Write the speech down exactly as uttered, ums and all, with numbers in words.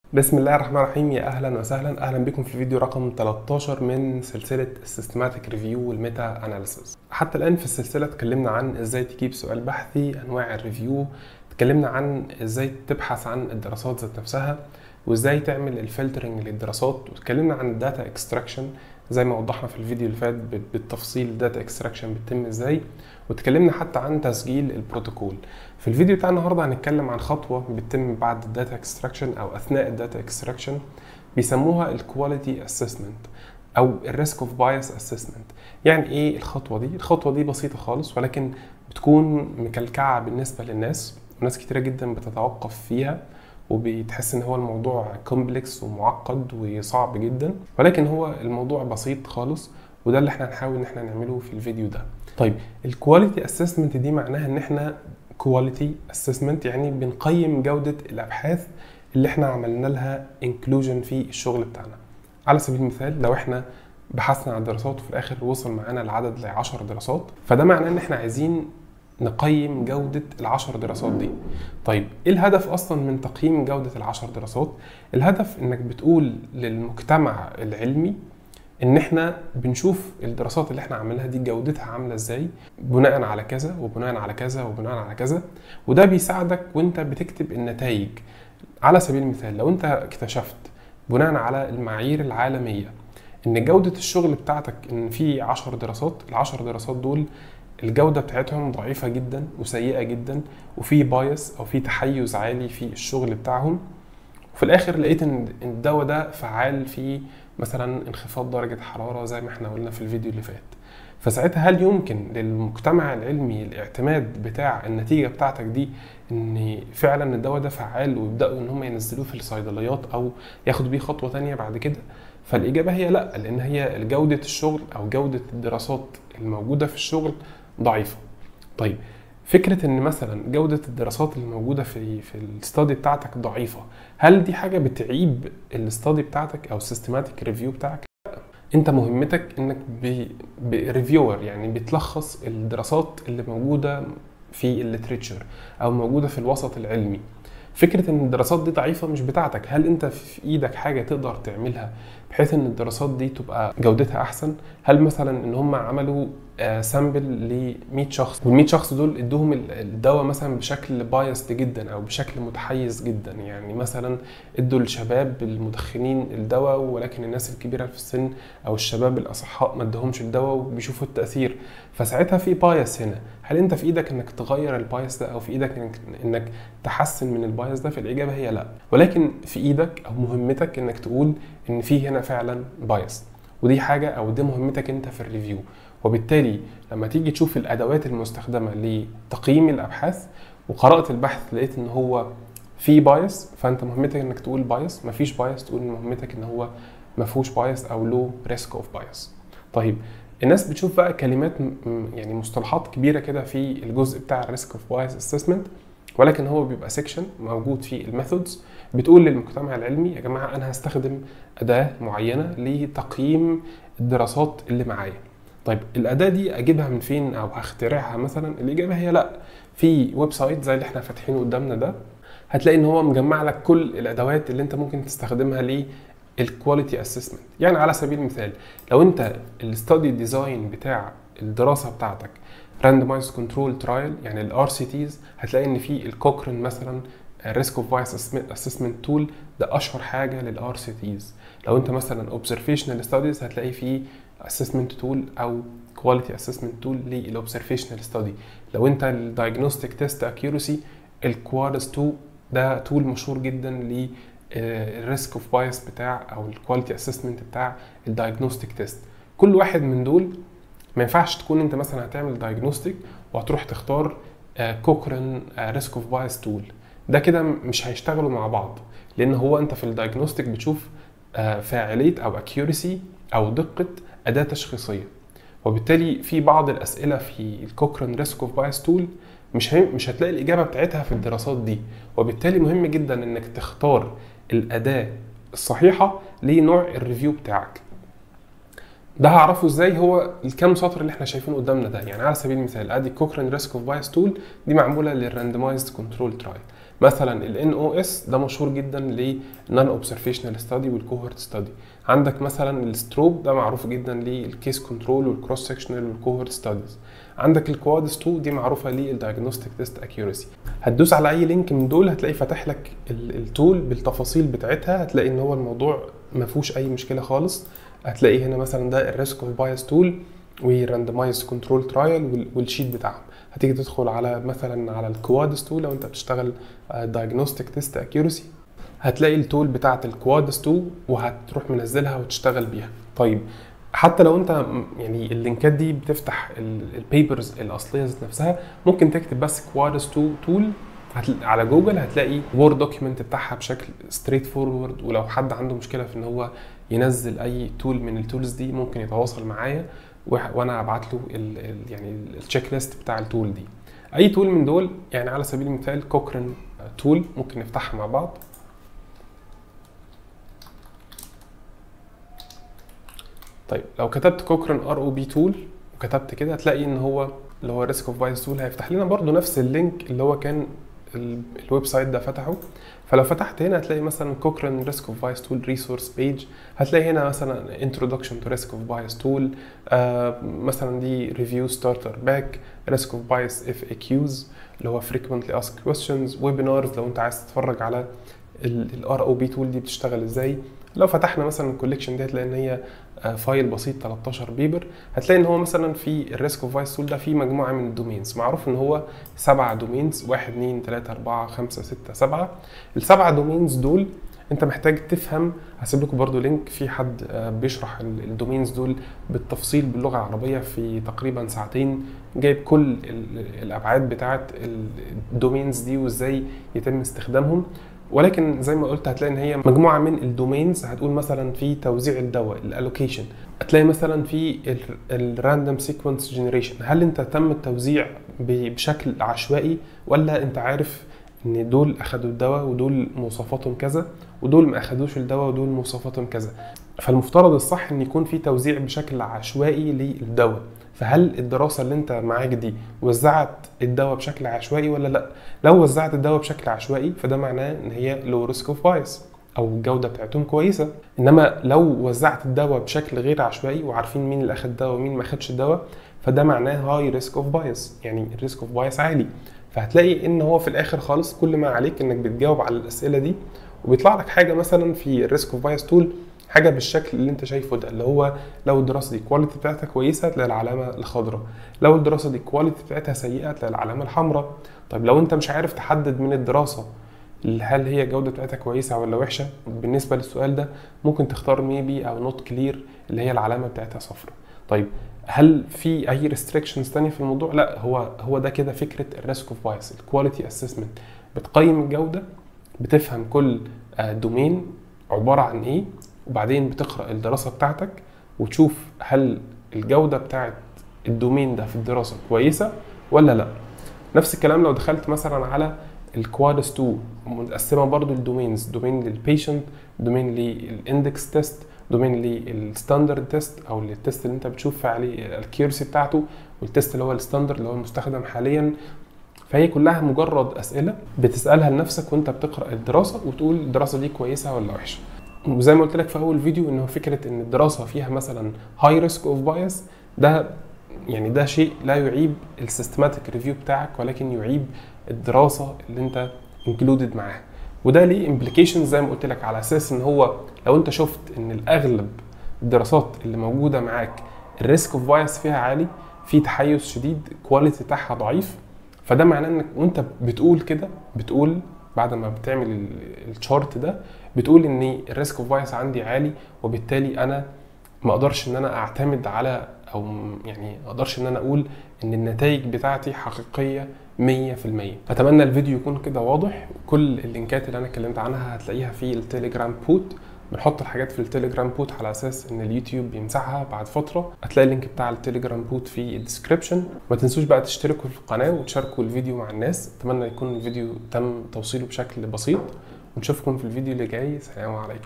بسم الله الرحمن الرحيم. يا اهلا وسهلا، اهلا بكم في الفيديو رقم تلتاشر من سلسله السيستماتيك ريفيو والميتا اناليسيس. حتى الان في السلسله اتكلمنا عن ازاي تجيب سؤال بحثي، انواع الريفيو، اتكلمنا عن ازاي تبحث عن الدراسات ذات نفسها، وازاي تعمل الفلترنج للدراسات، واتكلمنا عن الداتا اكستراكشن زي ما وضحنا في الفيديو اللي فات بالتفصيل الداتا اكستراكشن بتتم ازاي، واتكلمنا حتى عن تسجيل البروتوكول. في الفيديو بتاع النهارده هنتكلم عن خطوه بتتم بعد الداتا اكستراكشن او اثناء الداتا اكستراكشن، بيسموها الكواليتي اسسمنت او الريسك اوف بايس اسسمنت. يعني ايه الخطوه دي؟ الخطوه دي بسيطه خالص، ولكن بتكون مكلكعه بالنسبه للناس، وناس كتيره جدا بتتوقف فيها وبتحس ان هو الموضوع كومبلكس ومعقد وصعب جدا، ولكن هو الموضوع بسيط خالص، وده اللي احنا هنحاول ان احنا نعمله في الفيديو ده. طيب الكواليتي اسسمنت دي معناها ان احنا كواليتي اسسمنت يعني بنقيم جوده الابحاث اللي احنا عملنا لها انكلوجن في الشغل بتاعنا. على سبيل المثال لو احنا بحثنا عن دراسات وفي الاخر وصل معانا العدد ل عشر دراسات، فده معناه ان احنا عايزين نقيم جودة العشر دراسات دي. طيب ايه الهدف اصلا من تقييم جودة العشر دراسات؟ الهدف انك بتقول للمجتمع العلمي ان احنا بنشوف الدراسات اللي احنا عملناها دي جودتها عاملة ازاي بناء على كذا وبناء على كذا وبناء على كذا، وده بيساعدك وانت بتكتب النتائج. على سبيل المثال لو انت اكتشفت بناء على المعايير العالمية ان جودة الشغل بتاعتك ان في عشر دراسات، العشر دراسات دول الجودة بتاعتهم ضعيفة جدا وسيئة جدا، وفي بايس او في تحيز عالي في الشغل بتاعهم، وفي الاخر لقيت ان الدواء ده فعال في مثلا انخفاض درجة حرارة زي ما احنا قلنا في الفيديو اللي فات، فساعتها هل يمكن للمجتمع العلمي الاعتماد بتاع النتيجة بتاعتك دي ان فعلا الدواء ده فعال ويبدأوا ان هم ينزلوه في الصيدليات او ياخدوا بيه خطوة تانية بعد كده؟ فالإجابة هي لا، لأن هي جودة الشغل أو جودة الدراسات الموجودة في الشغل ضعيفة. طيب فكرة ان مثلا جودة الدراسات اللي موجودة في في الاستادي بتاعتك ضعيفة، هل دي حاجة بتعيب الاستادي بتاعتك او السيستماتيك ريفيو بتاعك؟ لا، انت مهمتك انك بريفيور يعني بتلخص الدراسات اللي موجودة في الليتريتشر او موجودة في الوسط العلمي. فكرة ان الدراسات دي ضعيفة مش بتاعتك، هل انت في ايدك حاجة تقدر تعملها بحيث ان الدراسات دي تبقى جودتها احسن؟ هل مثلا ان هم عملوا سامبل ل مية شخص وال مية شخص دول ادوهم الدواء مثلا بشكل بايست جدا او بشكل متحيز جدا، يعني مثلا ادوا الشباب المدخنين الدواء ولكن الناس الكبيره في السن او الشباب الاصحاء ما ادهمش الدواء وبيشوفوا التاثير، فساعتها في بايس هنا. هل انت في ايدك انك تغير البايس ده او في ايدك انك, إنك تحسن من البايس ده؟ في الاجابه هي لا، ولكن في ايدك او مهمتك انك تقول ان في هنا فعلا بايس، ودي حاجه او دي مهمتك انت في الريفيو. وبالتالي لما تيجي تشوف الادوات المستخدمه لتقييم الابحاث وقرات البحث لقيت ان هو في بايس، فانت مهمتك انك تقول بايس، مفيش بايس تقول ان مهمتك ان هو ما فيهوش بايس او لو ريسك اوف بايس. طيب الناس بتشوف بقى كلمات يعني مصطلحات كبيره كده في الجزء بتاع الريسك اوف بايس اسسمنت، ولكن هو بيبقى سيكشن موجود في الميثودز بتقول للمجتمع العلمي يا جماعه انا هستخدم اداه معينه لتقييم الدراسات اللي معايا. طيب الاداه دي اجيبها من فين او هخترعها مثلا؟ الاجابه هي لا، في ويب سايت زي اللي احنا فاتحينه قدامنا ده هتلاقي ان هو مجمع لك كل الادوات اللي انت ممكن تستخدمها للكواليتي اسسمنت. يعني على سبيل المثال لو انت الاستادي ديزاين بتاع الدراسه بتاعتك راندمايزد كنترول ترايل يعني الار سي تيز، هتلاقي ان في الكوكرين مثلا ريسك اوف بايس اسسمنت تول، ده اشهر حاجه للار سي تيز. لو انت مثلا اوبزرفيشنال ستاديز هتلاقي فيه اسسمنت تول او كواليتي اسسمنت تول للاوبزرفيشنال ستادي. لو انت الدايجنوستيك تيست اكيورسي الكوارز اتنين ده تول مشهور جدا ل الريسك اوف بايس بتاع او الكواليتي اسسمنت بتاع الدايجنوستيك تيست. كل واحد من دول ما ينفعش تكون انت مثلا هتعمل دايجنوستيك وهتروح تختار كوكرين ريسك اوف بايس تول، ده كده مش هيشتغلوا مع بعض، لان هو انت في الدايجنوستيك بتشوف فاعليه او اكيورسي او دقه اداه تشخيصيه، وبالتالي في بعض الاسئله في الكوكرين ريسك اوف بايس تول مش مش هتلاقي الاجابه بتاعتها في الدراسات دي، وبالتالي مهم جدا انك تختار الاداه الصحيحه لنوع الريفيو بتاعك. ده هعرفه ازاي؟ هو الكام سطر اللي احنا شايفينه قدامنا ده. يعني على سبيل المثال ادي كوكرين ريسك اوف بايس تول دي معموله للراندمايزد كنترول ترايل، مثلا ال إن أو إس ده مشهور جدا للنون اوبزرفيشنال ستادي والكوهورت ستادي. عندك مثلا الستروب ده معروف جدا للكيس كنترول والكروس سكشنال والكوهورت ستاديز. عندك الكوادس اتنين دي معروفه للدايجنوستيك تيست اكيورسي. هتدوس على اي لينك من دول هتلاقي فاتح لك التول بالتفاصيل بتاعتها، هتلاقي ان هو الموضوع ما فيهوش اي مشكله خالص. هتلاقي هنا مثلا ده الريسك اوف بايس تول وراندمايز كنترول ترايل والشيت بتاعهم. هتيجي تدخل على مثلا على الكوادس تول لو انت بتشتغل دايجنوستيك تيست اكيورسي، هتلاقي التول بتاعه الكوادس اتنين وهتروح منزلها وتشتغل بيها. طيب حتى لو انت يعني اللينكات دي بتفتح البيبرز الاصليه ذات نفسها، ممكن تكتب بس كوادس اتنين تول على جوجل، هتلاقي وورد دوكيمنت بتاعها بشكل ستريت فورورد. ولو حد عنده مشكله في ان هو ينزل اي تول من التولز دي ممكن يتواصل معايا وانا ابعت له ال ال يعني التشيك ليست بتاع التول دي. اي تول من دول، يعني على سبيل المثال كوكران تول ممكن نفتحها مع بعض. طيب لو كتبت كوكران ار او بي تول وكتبت كده، هتلاقي ان هو اللي هو ريسك اوف بايس تول هيفتح لنا برضو نفس اللينك اللي هو كان الويب سايت ده فتحه. فلو فتحت هنا هتلاقي مثلا كوكران ريسك اوف بايس تول ريسورس بيج، هتلاقي هنا مثلا انترودكشن تو ريسك اوف بايس تول، مثلا دي ريفيو ستارتر باك، ريسك اوف بايس اف اي كيوز اللي هو frequently asked questions، ويبينارز لو انت عايز تتفرج على الار او بي تول دي بتشتغل ازاي. لو فتحنا مثلا الكوليكشن دي هتلاقي ان هي فايل بسيط تلتاشر بيبر. هتلاقي ان هو مثلا في الريسك اوف بايس تول ده في مجموعه من الدومينز، معروف ان هو سبعه دومينز، واحد اتنين تلاته اربعه خمسه سته سبعه. السبعه دومينز دول انت محتاج تفهم. هسيب لكم برضو لينك في حد بيشرح الدومينز دول بالتفصيل باللغه العربيه في تقريبا ساعتين، جايب كل الابعاد بتاعه الدومينز دي وازاي يتم استخدامهم. ولكن زي ما قلت هتلاقي ان هي مجموعه من الدومينز. هتقول مثلا في توزيع الدواء الالوكيشن، هتلاقي مثلا في الراندوم سيكونس جنريشن، هل انت تم التوزيع بشكل عشوائي ولا انت عارف ان دول اخدوا الدواء ودول مواصفاتهم كذا ودول ما اخدوش الدواء ودول مواصفاتهم كذا. فالمفترض الصح ان يكون في توزيع بشكل عشوائي للدواء. فهل الدراسه اللي انت معاك دي وزعت الدواء بشكل عشوائي ولا لا؟ لو وزعت الدواء بشكل عشوائي فده معناه ان هي لو ريسك اوف بايس او الجوده بتاعتهم كويسه. انما لو وزعت الدواء بشكل غير عشوائي وعارفين مين اللي اخد الدواء ومين ما اخدش الدواء، فده معناه هاي ريسك اوف بايس، يعني الريسك اوف بايس عالي. فهتلاقي ان هو في الاخر خالص كل ما عليك انك بتجاوب على الاسئله دي وبيطلع لك حاجه مثلا في الريسك اوف بايس تول، حاجه بالشكل اللي انت شايفه ده، اللي هو لو الدراسه دي كواليتي بتاعتها كويسه تلاقي العلامه الخضراء، لو الدراسه دي كواليتي بتاعتها سيئه تلاقي العلامه الحمراء. طيب لو انت مش عارف تحدد من الدراسه هل هي الجوده بتاعتها كويسه ولا وحشه، بالنسبه للسؤال ده ممكن تختار ميبي او نوت كلير اللي هي العلامه بتاعتها صفراء. طيب هل في اي ريستريكشنز ثانيه في الموضوع؟ لا، هو هو ده كده فكره الريسك اوف بايس، الكواليتي اسسمنت. بتقيم الجوده، بتفهم كل دومين عباره عن ايه، وبعدين بتقرا الدراسه بتاعتك وتشوف هل الجوده بتاعت الدومين ده في الدراسه كويسه ولا لا. نفس الكلام لو دخلت مثلا على الكوادس اتنين متقسمه برضو الدومينز، دومين للبيشنت، دومين للاندكس تيست، دومين للستاندرد تيست او التيست اللي انت بتشوف عليه الكيورسي بتاعته، والتيست اللي هو الستاندرد اللي هو المستخدم حاليا. فهي كلها مجرد اسئله بتسالها لنفسك وانت بتقرا الدراسه وتقول الدراسه دي كويسه ولا وحشه. وزي ما قلت لك في اول فيديو انه فكره ان الدراسه فيها مثلا هاي ريسك اوف بايس، ده يعني ده شيء لا يعيب السيستماتيك ريفيو بتاعك، ولكن يعيب الدراسه اللي انت انكلودد معاها. وده ليه امبليكيشنز زي ما قلت لك، على اساس ان هو لو انت شفت ان الاغلب الدراسات اللي موجوده معاك الريسك اوف بايس فيها عالي، في تحيز شديد، كواليتي بتاعها ضعيف، فده معناه انك وانت بتقول كده، بتقول بعد ما بتعمل الشارت ده بتقول ان الريسك اوف بايس عندي عالي، وبالتالي انا ما اقدرش ان انا اعتمد على او يعني ما اقدرش ان انا اقول ان النتائج بتاعتي حقيقيه مية في المية. اتمنى الفيديو يكون كده واضح. كل اللينكات اللي انا اتكلمت عنها هتلاقيها في التليجرام بوت، بنحط الحاجات في التليجرام بوت على اساس ان اليوتيوب بيمسحها بعد فتره. هتلاقي اللينك بتاع التليجرام بوت في الديسكربشن. ما تنسوش بقى تشتركوا في القناه وتشاركوا الفيديو مع الناس. اتمنى يكون الفيديو تم توصيله بشكل بسيط، ونشوفكم في الفيديو اللي جاي. سلام عليكم.